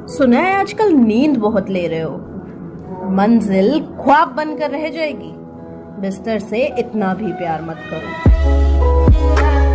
सुना है आजकल नींद बहुत ले रहे हो। मंजिल ख्वाब बनकर रह जाएगी। बिस्तर से इतना भी प्यार मत करो।